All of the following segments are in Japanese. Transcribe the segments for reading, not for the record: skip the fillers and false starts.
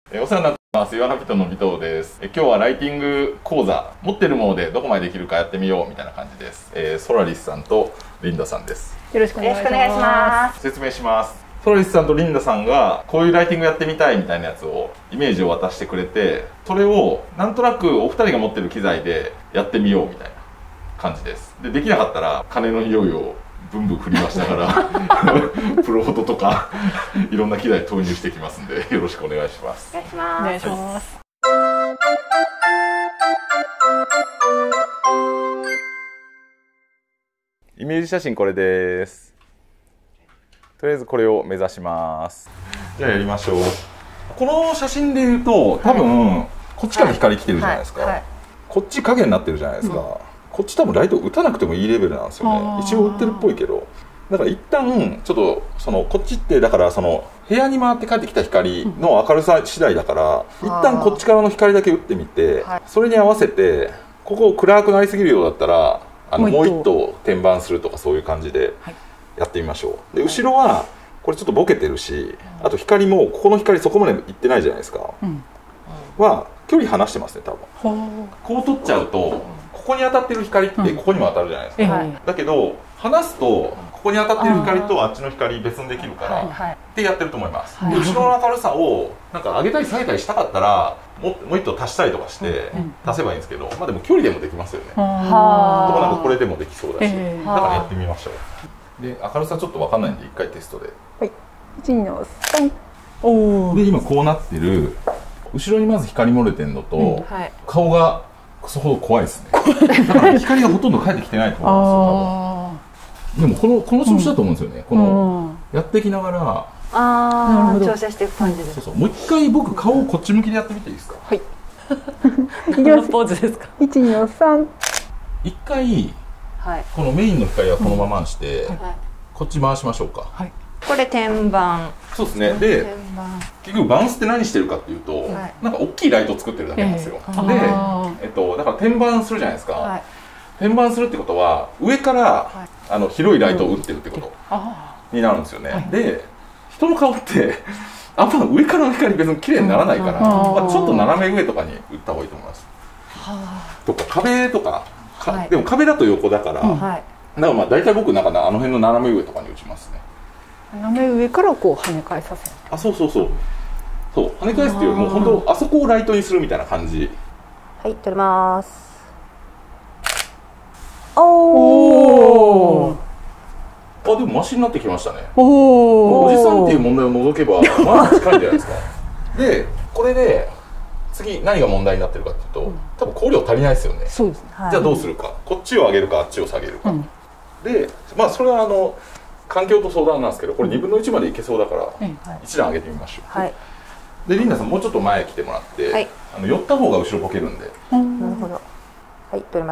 お世話になってます。岩波人の尾藤です。今日はライティング講座、持ってるものでどこまでできるかやってみようみたいな感じです。ソラリスさんとリンダさんです。 よろしくお願いします。 説明します。ソラリスさんとリンダさんがこういうライティングやってみたいみたいなやつをイメージを渡してくれて、それをなんとなくお二人が持ってる機材でやってみようみたいな感じです。できなかったら金の匂いをブンブン振り回しながらプロフォトとかいろんな機材投入していきますんで、よろしくお願いします。 お願いします。お願いします。 イメージ写真これです。とりあえずこれを目指します。じゃあやりましょう。この写真でいうと多分こっちから光来てるじゃないですか。こっち影になってるじゃないですか。こっち多分ライト打たなくてもいいレベルなんですよね。一応打ってるっぽいけど、だから一旦ちょっとこっちってだから部屋に回って帰ってきた光の明るさ次第だから、一旦こっちからの光だけ打ってみて、それに合わせてここ暗くなりすぎるようだったらもう一灯天板するとか、そういう感じでやってみましょう。で後ろはこれちょっとボケてるし、あと光もここの光そこまでいってないじゃないですか。は距離離してますね多分。こう取っちゃうとここに当たってる光ってここにも当たるじゃないですか。だけど離すとここに当たってる光とあっちの光別にできるからってやってると思います。後ろの明るさをなんか上げたり下げたりしたかったらもう一個足したりとかして足せばいいんですけど、まあでも距離でもできますよね。とかなんかこれでもできそうだし、だからやってみましょう。で明るさちょっと分かんないんで一回テストで。 はい。1、2、3。 おお。で今こうなってる。後ろにまず光漏れてるのと、顔がクソほど怖いですね。だから光がほとんど返ってきてないと思うんですよ。でもこの調子だと思うんですよね。このやっていきながら調整していく感じです。 そうそう。もう一回僕顔をこっち向きでやってみていいですか。 はい。どんなポーズですか。1、2、3。 一回このメインの光はこのままにしてこっち回しましょうか。 これ天板。 そうですね。で結局バウンスって何してるかっていうと、なんか大きいライトを作ってるだけなんですよ。で、だから天板するじゃないですか。天板するってことは上から広いライトを打ってるってことになるんですよね。で、人の顔ってあんま上からの光別に綺麗にならないから、ちょっと斜め上とかに打った方がいいと思います。とか壁とか、でも壁だと横だから、だからまあ大体僕なんかあの辺の斜め上とかに打ちますね。 斜め上からこう跳ね返させる。 そう跳ね返すっていうよりも本当あそこをライトにするみたいな感じ。 はい、撮ります。 おお。でもマシになってきましたね。おじさんっていう問題を除けばまだ近いんじゃないですか。でこれで次何が問題になってるかっていうと、多分光量足りないですよね。 そうですね。 じゃあどうするか、こっちを上げるかあっちを下げるか。でまあそれは環境と相談なんですけど、これ2分の1までいけそうだから一段上げてみましょう。でリンダさんもうちょっと前来てもらって、寄った方が後ろこけるんで。 なるほど。はい、撮ります。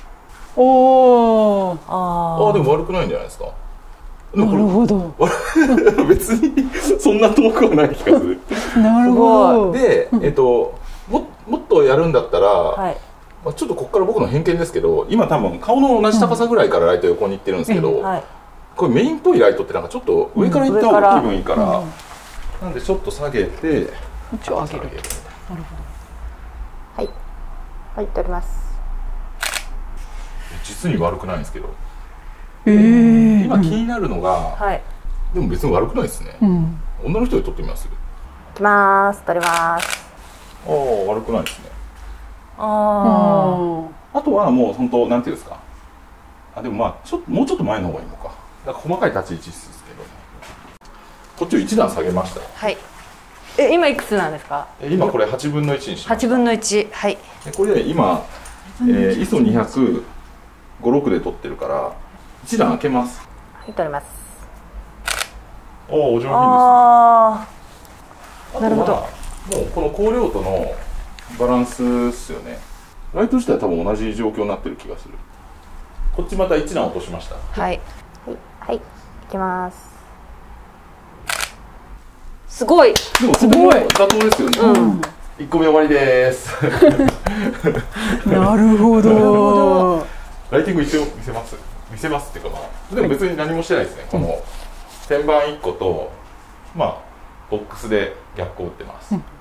おお。でも悪くないんじゃないですか。 なるほど。 別にそんな遠くはない気がする。 なるほど。 でもっとやるんだったら、ちょっとここから僕の偏見ですけど、今多分顔の同じ高さぐらいからライト横に行ってるんですけど、これメインっぽいライトってなんかちょっと上から行った方が気分いいから、なんでちょっと下げて上げる。なるほど。 はい、はい、撮ります。 実に悪くないんですけど、今気になるのが、でも別に悪くないですね。女の人で撮ってみます。 いきます。撮ります。 悪くないですね。あとはもう本当なんていうんですか。でもまあもうちょっと前の方がいいのか。だから細かい立ち位置ですけどね。こっちを1段下げました。 はい。今いくつなんですか。 今これ8分の1にしました。 8分の1。はい。 これ今ISO200 56で撮ってるから1段開けます。 はい、撮ります。 お上品ですね。 なるほど。 もうこの光量とのバランスですよね。ライト自体は多分同じ状況になってる気がする。こっちまた1段落としました。 はいはい、いきます。すごい。 でもすごい妥当ですよね。1個目終わりです。 なるほど。 ライティング一応見せますっていうか、でも別に何もしてないですね。この天板1個とまあボックスで逆光打ってます。